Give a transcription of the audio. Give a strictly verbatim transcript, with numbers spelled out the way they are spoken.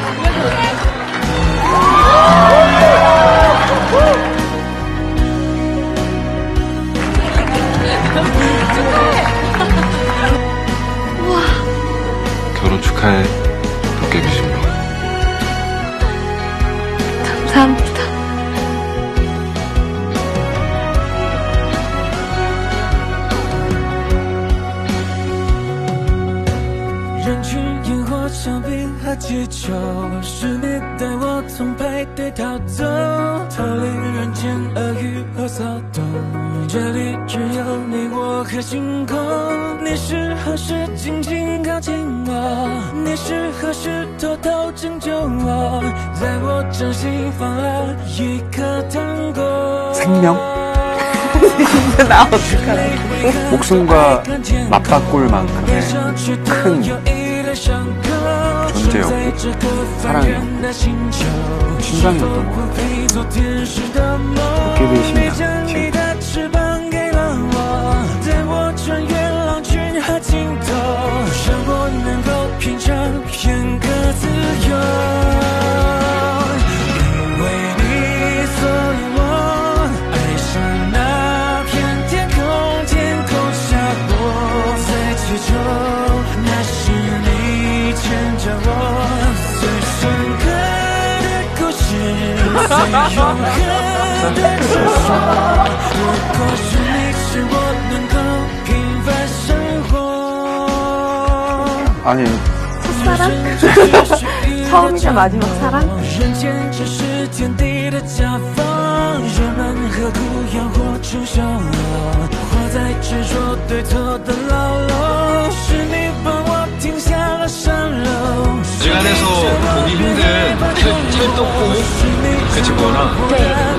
결혼 축하해, 도깨비 신부. 감사합니다. 人群烟火墙壁和气球，是你带我从派对逃走，逃离人间恶语和骚动。这里只有你我和星空。你是何时紧紧靠近我？你是何时偷偷拯救我？在我掌心放了一颗糖果。 생명? 나 어떡하나. 목숨과 맞바꿀 만큼의 큰 존재였고 사랑이었고 심장이었던 것 같아요. 도깨비의 심장 지금. 아니 첫사랑? 처음이자 마지막 사랑? 시간에서 보기 힘든 찰떡궁 그치구나. 네.